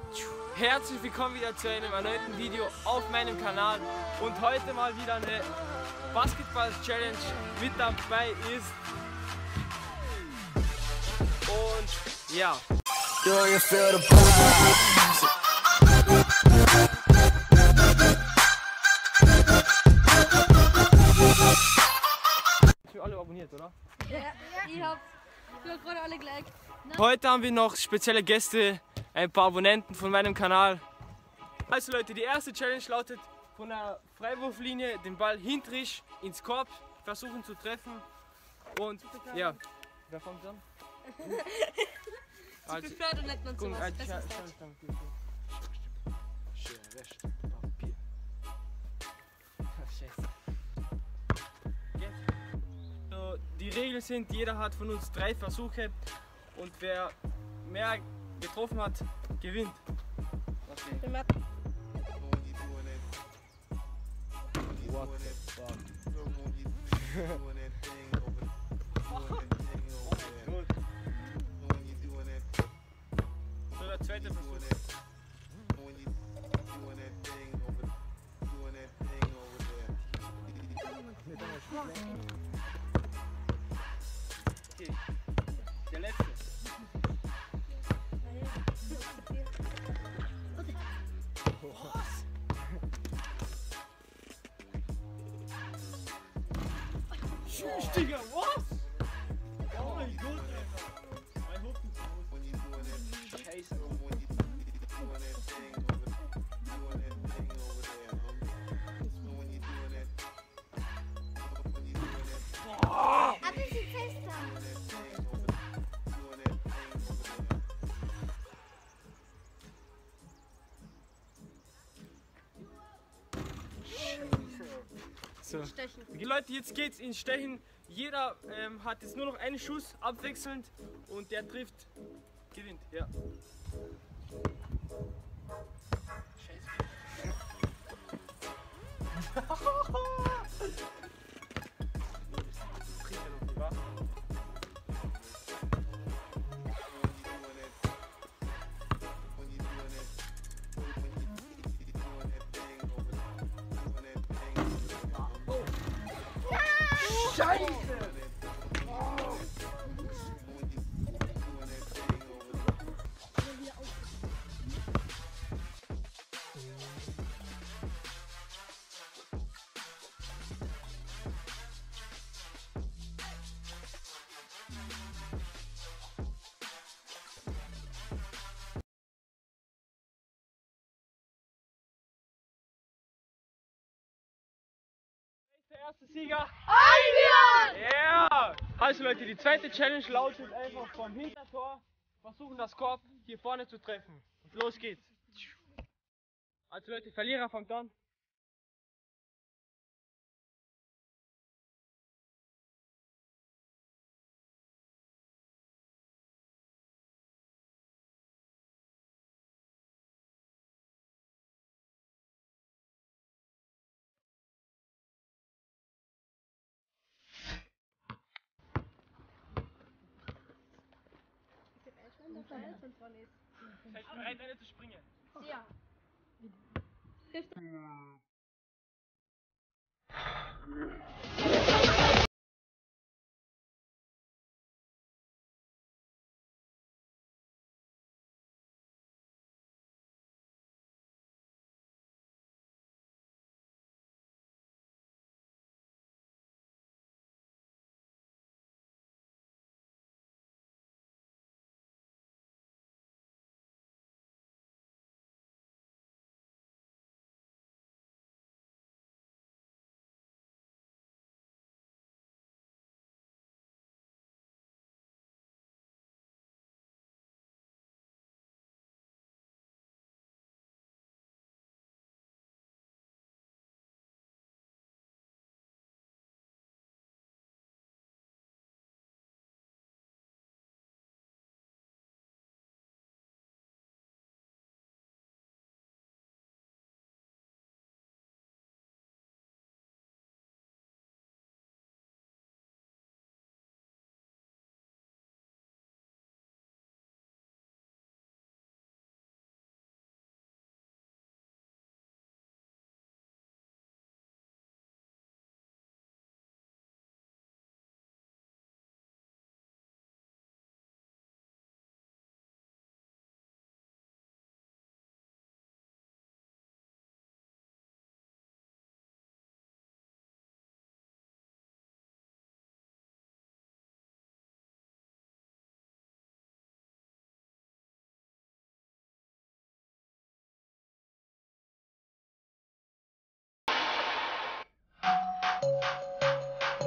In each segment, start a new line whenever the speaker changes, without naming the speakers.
Herzlich willkommen wieder zu einem erneuten Video auf meinem Kanal und heute mal wieder eine Basketball-Challenge. Mit dabei ist und ja. Sind wir alle abonniert, oder?
Ja, ich hab gerade alle geliked.
Heute haben wir noch spezielle Gäste, ein paar Abonnenten von meinem Kanal. Also Leute, die erste Challenge lautet, von der Freiwurflinie den Ball hinterisch ins Korb versuchen zu treffen. Und ja, wer fängt an?
Ich bin Pferd und nicht nur sowas. Besser
Schere, Stift, Papier. Scheiße. So, die Regeln sind, jeder hat von uns 3 Versuche und wer mehr getroffen hat, gewinnt. Okay. What the fuck? So, der zweite Versuch. Okay, der letzte. Tschüss, Digga, was? Oh mein Gott, Alter. Mein Hof ist los. Scheiße.
Aber sie fester.
So. Okay, Leute, jetzt geht's ins Stechen. Jeder hat jetzt nur noch einen Schuss abwechselnd und der trifft, gewinnt. Ja. Scheiße! Der erste Sieger! Ja! Also Leute, die zweite Challenge lautet einfach vom Hintertor versuchen das Korb hier vorne zu treffen. Und los geht's. Also Leute, Verlierer fängt an. Seid ihr bereit, eine zu springen?
Ja.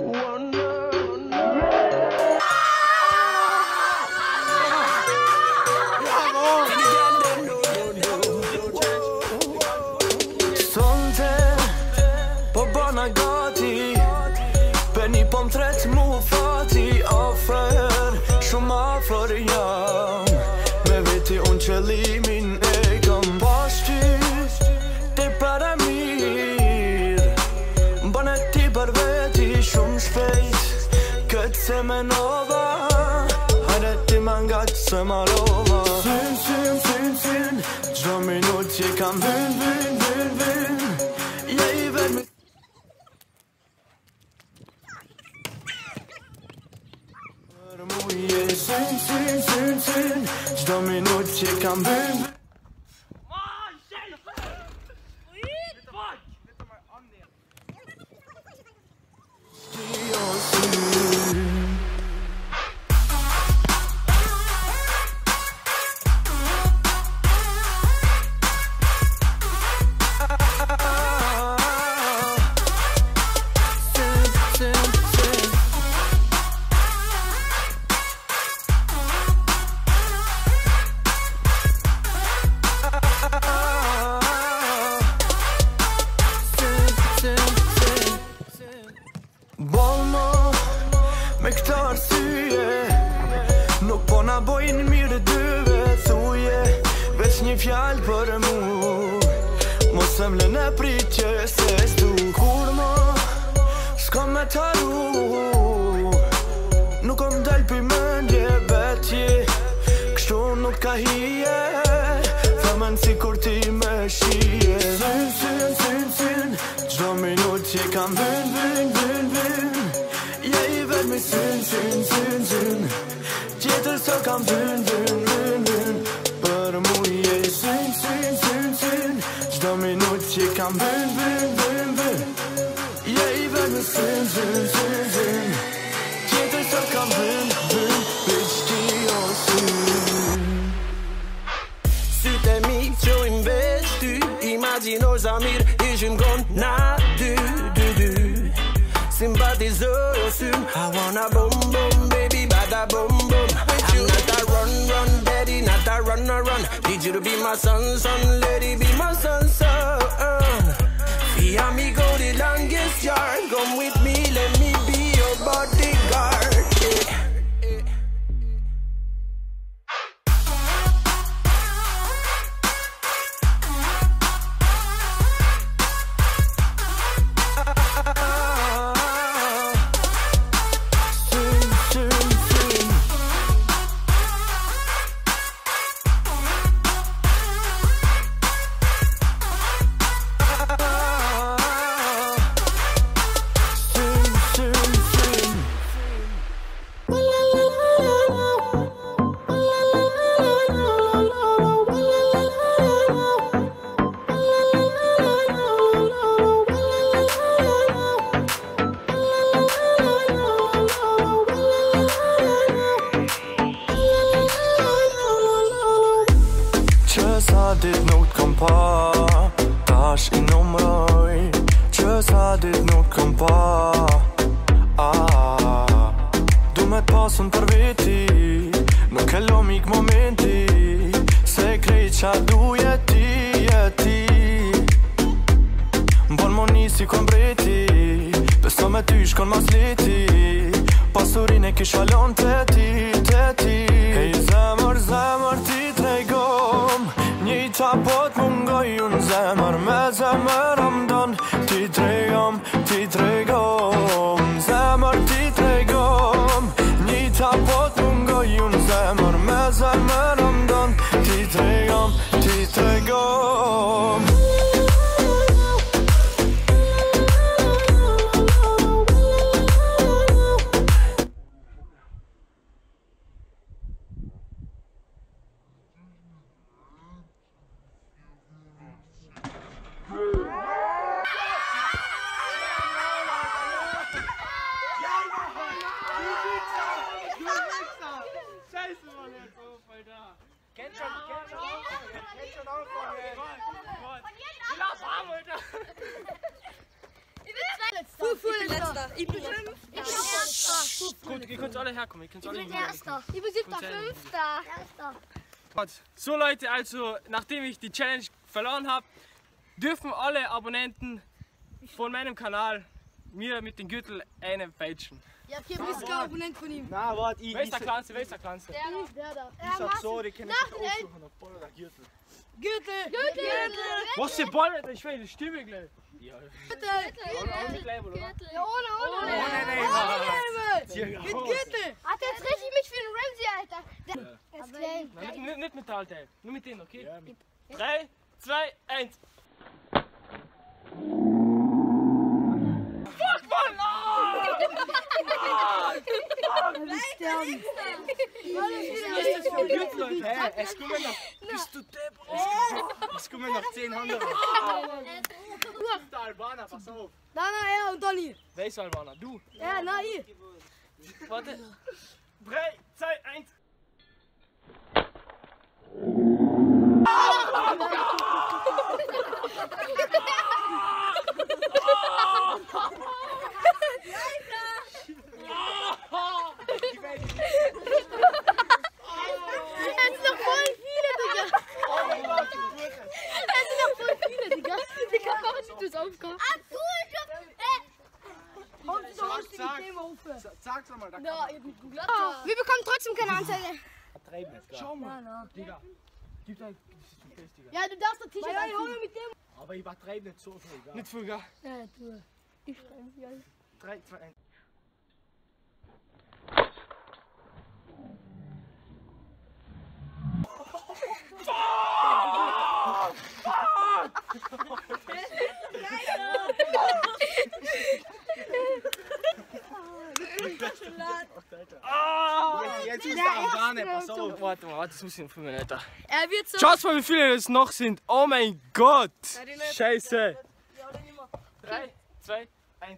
Benny pom tret mu fati offer Shumë afër jam Me veti unë qëllimin e kam pashqy Ti para mirë Bane ti për veti shumë shpejt Këtë se menova Hajde ti mangat se malova Syn, syn, syn, syn Gjdo minut që kam vyn, vyn, vyn, vyn Je I vermi Syn, syn, syn, syn Gjdo minut që kam vyn Me këta arsye Nuk po na bojnë mirë dyve thuje Veç një fjallë për mu Mos e mle në pritje se s'du Kur ma s'ka me taru Nuk kom del pi mëndje betje Kështu nuk ka hije Femën si kur ti me shije Syn, syn, syn, syn Gjdo minut që kam vyn, vyn, vyn, vyn Me syn, syn, syn, syn Tjetër së kam vyn, vyn, vyn, vyn Për mu je syn, syn, syn, syn Gjdo minut që kam vyn, vyn, vyn, vyn Je I ven me syn, syn, syn, syn Tjetër së kam vyn, vyn, bitch ti o syn Sytë e mi qojnë veç ty Imagino zamir ishim kon na dy, dy, dy Sympathizer your syn I wanna boom boom baby bada boom boom I'm not a run run daddy not a run a run Need you to be my son son lady be my son son Fia me go the longest yard Come with me let me be your bodyguard yeah. Dit nuk kom pa Tash I numroj Që sa dit nuk kom pa Du me t'pasun për veti Nuk e lomik momenti Se krejt qa du jeti, jeti M'bon mo nisi kon breti Beso me ty shkon mas leti Pasurin e kisha lon teti, teti Hej zemër, zemër ti trejgom Njëta pot mungoj unë zemër Me zemër amdon Ti tregom, ti tregom Zemër ti tregom Njëta pot mungoj unë zemër Me zemër amdon Ti tregom, ti tregom
Kennt schon auch von mir. Lass haben, Alter.
Ich bin letzter. Ich bin letzter.
Gut, ihr könnt alle herkommen.
Ich bin Erster. Ich bin Siebter. Fünfter. Erster.
So Leute, also nachdem ich die Challenge verloren habe, dürfen alle Abonnenten von meinem Kanal mir mit dem Gürtel einen peitschen.
Ja, okay, bist kein Abonnent von ihm.
Na, warte, ich.
Wer ist der Kleinste? Wer ist der Kleinste?
Der da.
Ich sag so, die können sich aussuchen, ob Ball oder Gürtel.
Gürtel!
Was für Ball, Alter? Ich will die Stimme gleich. Ja.
Gürtel!
Ohne Label, oder?
Ja, ohne. Mit Gürtel!
Hat jetzt richtig mich für den Ramsey, Alter. Der ist klein.
Nein, nicht mit Teil. Nur mit denen, okay? 3, 2, 1. Fuck, Mann!
Das ist für Gürtel, Leute. Hä? Es kommen noch. Bist du Depp? Es kommen noch 10 andere. Du hast der Albaner, pass auf.
Nein, er und Donny.
Wer ist Albaner? Du.
Ja, nein, ich.
Warte. 3, 2, 1.
Sag's nochmal, da
Ja,
Wir bekommen trotzdem keine Anzeige.
treiben jetzt
Schau mal, Digga. Gib dein. Das ist zu fest, Digga.
Ja, du darfst das T-Shirt anziehen. Mit dem.
Aber übertreibe nicht so viel, gell?
Nicht viel, gell?
Ja, du. Ich schreibe sie an.
3, 2, 1.
Jetzt ist der Albaner, pass auf.
Warte, das muss ich noch filmen, Alter.
Er wird so.
Schaut mal, wie viele es noch sind. Oh mein Gott. Scheiße. 3, 2, 1.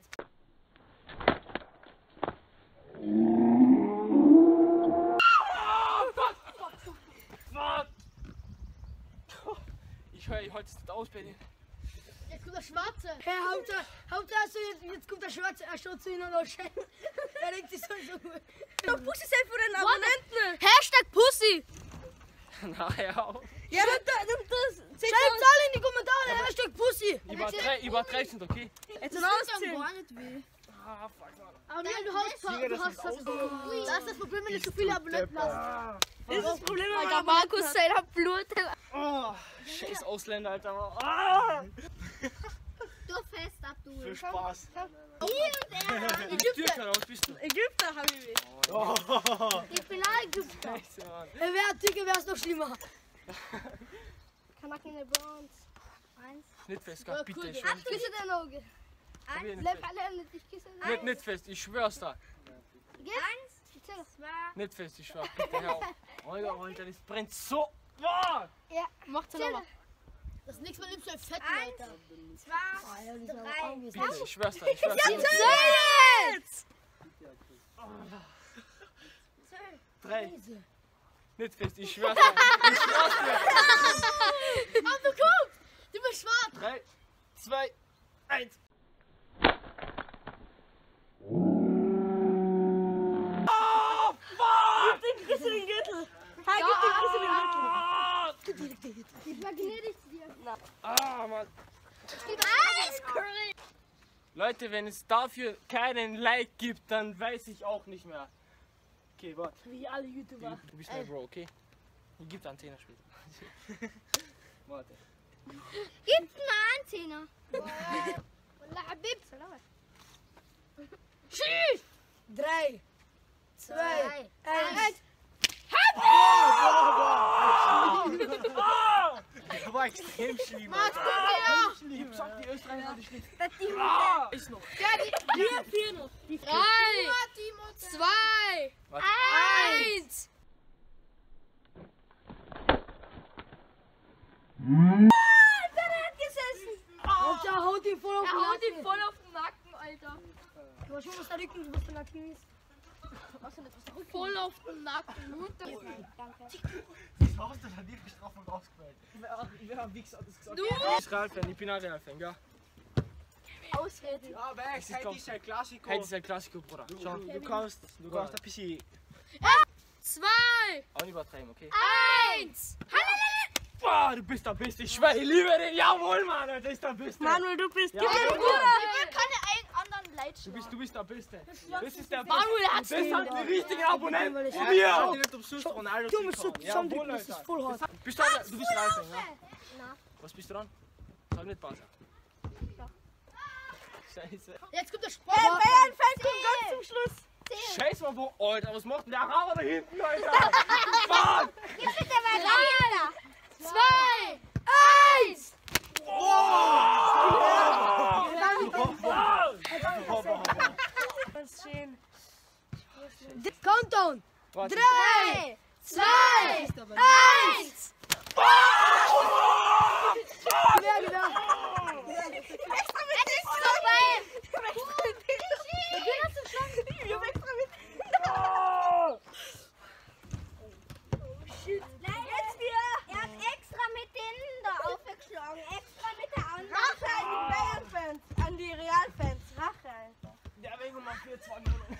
Ich höre heute nicht aus bei dir.
Jetzt kommt der Schwarze. Hey, Hauptsache also jetzt kommt der Schwarze. Er schaut zu ihnen und scheiße. Er denkt sich so gut. Pussy sein für den Abonnenten.
Hashtag Pussy.
Naja.
Ja, nimm das. Schreibt alle in die Kommentare. Hashtag Pussy.
Übertreib's nicht, okay?
Jetzt ein Ausziehen.
Ah, fuck, Mann.
Aber du hast das ist das Problem, wenn du zu viele Abonnenten hast. Das ist das Problem, wenn
Alter, Markus, seiner Blut.
Oh, scheiß Ausländer, Alter. Ah!
Du fest ab, du.
Viel Spaß.
Türker, was bist du?
Ägypter, Habibi.
Ich bin auch Ägypter.
Scheiße, Mann.
Wer Türke wäre es noch schlimmer.
Kann in der Bronze. 1.
Nicht fest, gell? Bitte, ich
Ach,
schwör's.
küsse dein Auge.
Hab ich
1.
nicht fest.
Ich küsse dein Auge.
Nicht fest, ich schwör's da.
1. 2.
Nicht fest, ich schwör. Bitte, hör auf. Alter, das brennt so. Boah!
Ja. Macht's nochmal.
Das nächste Mal nimmst du ein Fett,
1,
Alter.
2, 3.
Bitte, ich schwör's da. Ich schwör's da.
Jetzt!
3. Nicht fest, ich schwör's da. Ich schwör's dir.
Aber du guckst! Du bist schwarz!
3, 2, 1.
Gib dir den Gürtel! Hey, gib den Gürtel!
Ich war gnädig zu dir.
Ah, Mann.
Alles cool.
Leute, wenn es dafür keinen Like gibt, dann weiß ich auch nicht mehr. Okay, warte.
Wie alle YouTuber.
Du bist mein Bro, okay? Hier gibt einen Zehner später. Warte.
Gib's mal einen Zehner. Wallah, Habib.
Tschüss! 3, 2, 1.
Das war extrem schlimm.
Ich sag, die Österreicher sind schlimm. Ist noch.
Hier, 4 noch.
3, 2,
Warte.
1.
Hauptsache, haut ihn voll auf den
Haut ihn
Nacken.
voll auf den Nacken, Alter.
Du weißt schon, was der Rücken, was der Nacken ist.
Voll auf den Nacken. Danke.
Das hast du dann nicht gestraft und rausgefällt.
Ich bin ein Real-Fan, ich bin ein Real-Fan, gell?
Ausrede.
Ja, weg, heute ist ein Klassiko.
Heute ist ein Klassiker, Bruder. Schau.
Du kannst ein bisschen...
2,
Auch nicht übertreiben, okay?
1.
Boah, du bist der Beste. Ich schwöre, ich liebe den. Jawohl, Mann, das ist der Beste.
Manuel, du bist
Ja,
der
Bruder.
Ich will keine anderen Leute
Du bist der Beste. Das ist der
Manuel
Beste.
hat's
Das sind die richtigen Abonnenten von
Ja,
mir.
nicht umsonst Ronaldo
Du musst so
zu
zusammen, das ist voll hart.
Bist du bist Reifing, ja? Was bist du dran? Sag nicht Pause. Scheiße.
Jetzt kommt der Sport.
Bayern-Fans kommen ganz zum Schluss.
Scheiße, mal wo. Alter, was macht denn der Araber da hinten, Alter? Fuck!
Gib bitte mal dahinter.
2, 1.
Ganz schön. Countdown.
Warte.
3, 2, 1.
Er hat extra mit denen da aufgeschlagen. Extra mit der anderen. Rache an die Bayern-Fans. An die Real-Fans. Rache, Alter.
Der wegen mal 4, 2 Minuten.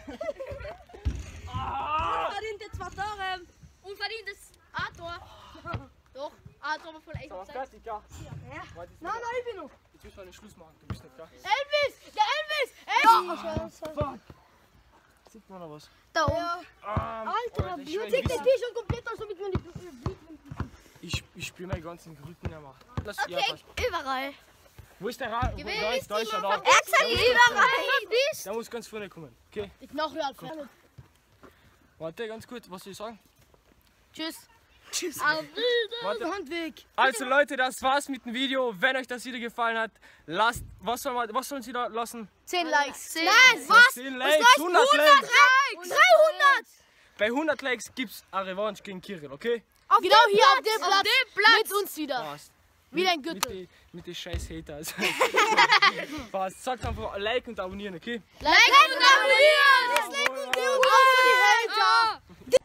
Verdiente 2 Tore. Unverdientes A-Tor. Doch, A-Tor war voll echt.
Aber fertig, ja.
Nein, nein, ich bin noch.
Jetzt müssen wir einen Schluss machen. Du bist nicht da.
Elvis! Der Elvis!
Fuck. Sieht man noch was?
Da oben.
Alter,
Sieht der T-Shirt komplett aus, damit man die Blut.
ich spüre meinen ganzen Rücken immer. Lass, ja,
Okay,
passt.
überall.
Wo ist der Rad? Da ist er da.
Er sagt überall.
Der muss ganz vorne kommen. Okay,
Ich mach Real Fan.
warte ganz kurz. Was soll ich sagen?
Tschüss.
Tschüss.
Warte.
Handweg.
Also Leute, das war's mit dem Video. Wenn euch das Video gefallen hat, lasst. Was sollen Sie da lassen?
10 Likes.
Nein, was?
10 Likes, 100 Likes.
300.
Bei 100 Likes gibt's eine Revanche gegen Kirill, okay?
Genau hier auf dem Platz. Mit uns wieder.
Passt.
Wie ein Gürtel.
Mit den scheiß Haters. Passt. Sagt einfach Like und abonnieren, okay?
Like und abonnieren.
Hater.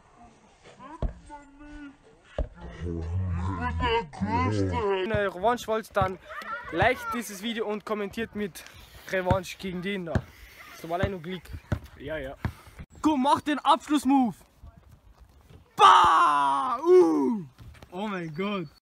Wenn ihr Revanche wollt, dann liked dieses Video und kommentiert mit Revanche gegen den da. So allein nur Glück. Ja, ja. Komm, mach den Abschlussmove. Bah! Oh mein Gott.